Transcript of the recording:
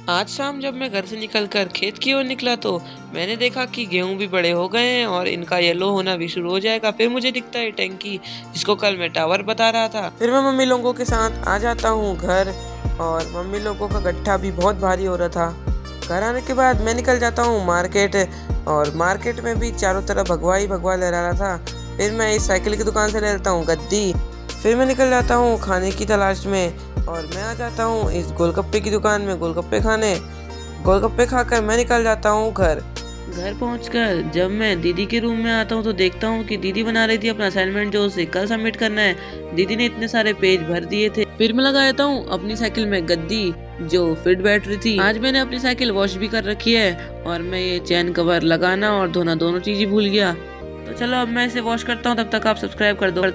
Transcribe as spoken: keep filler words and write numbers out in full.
आज शाम जब मैं घर से निकलकर खेत की ओर निकला तो मैंने देखा कि गेहूं भी बड़े हो गए हैं और इनका येलो होना भी शुरू हो जाएगा। फिर मुझे दिखता है टैंकी जिसको कल मैं टावर बता रहा था। फिर मैं मम्मी लोगों के साथ आ जाता हूँ घर और मम्मी लोगों का गट्ठा भी बहुत भारी हो रहा था। घर आने के बाद मैं निकल जाता हूँ मार्केट और मार्केट में भी चारों तरफ भगवा ही भगवा लहरा रहा था। फिर मैं इस साइकिल की दुकान से ले लेता हूँ गद्दी। फिर मैं निकल जाता हूँ खाने की तलाश में और मैं आ जाता हूँ इस गोलगप्पे की दुकान में गोलगप्पे खाने। गोलगप्पे खाकर मैं निकल जाता हूँ घर। घर पहुंचकर जब मैं दीदी के रूम में आता हूँ तो देखता हूँ कि दीदी बना रही थी अपना असाइनमेंट जो उसे कल सबमिट करना है। दीदी ने इतने सारे पेज भर दिए थे। फिर मैं लगा देता हूँ अपनी साइकिल में गद्दी जो फिट बैठ रही थी। आज मैंने अपनी साइकिल वॉश भी कर रखी है और मैं ये चैन कवर लगाना और धोना दोनों चीज ही भूल गया। तो चलो अब मैं इसे वॉश करता हूँ, तब तक आप सब्सक्राइब कर दो।